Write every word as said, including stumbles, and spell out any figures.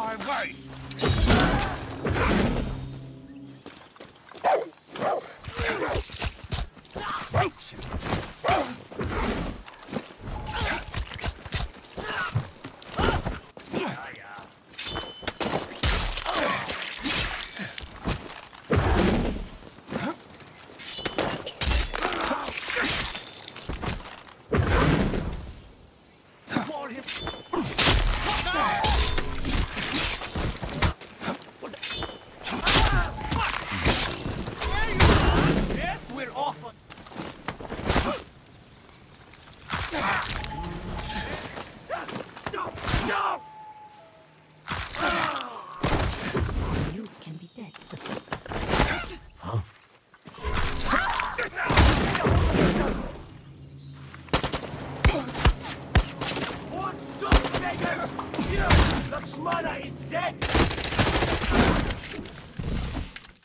my way! Ropes him! We're off on... Stop! You can be dead. One stop, beggar! Lakshmana is dead!